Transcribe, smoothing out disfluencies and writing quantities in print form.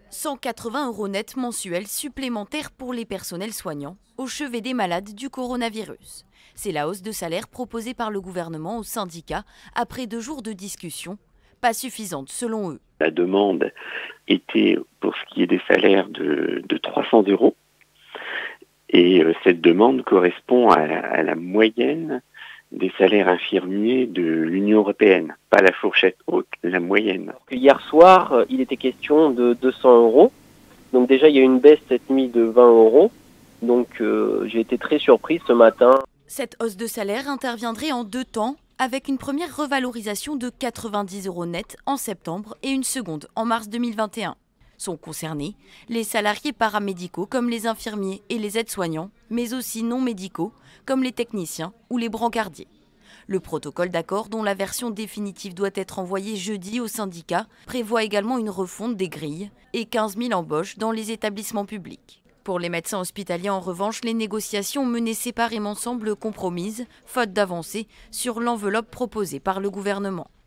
180 € net mensuels supplémentaires pour les personnels soignants au chevet des malades du coronavirus. C'est la hausse de salaire proposée par le gouvernement aux syndicats après 2 jours de discussion, pas suffisante selon eux. La demande était, pour ce qui est des salaires, de 300 €. Et cette demande correspond à la moyenne des salaires infirmiers de l'Union européenne. Pas la fourchette haute, la moyenne. Hier soir, il était question de 200 €. Donc déjà, il y a une baisse cette nuit de 20 €. Donc j'ai été très surpris ce matin. Cette hausse de salaire interviendrait en 2 temps, avec une première revalorisation de 90 € net en septembre et une seconde en mars 2021. Sont concernés les salariés paramédicaux comme les infirmiers et les aides-soignants, mais aussi non médicaux comme les techniciens ou les brancardiers. Le protocole d'accord, dont la version définitive doit être envoyée jeudi aux syndicats, prévoit également une refonte des grilles et 15 000 embauches dans les établissements publics. Pour les médecins hospitaliers, en revanche, les négociations menées séparément semblent compromises, faute d'avancées sur l'enveloppe proposée par le gouvernement.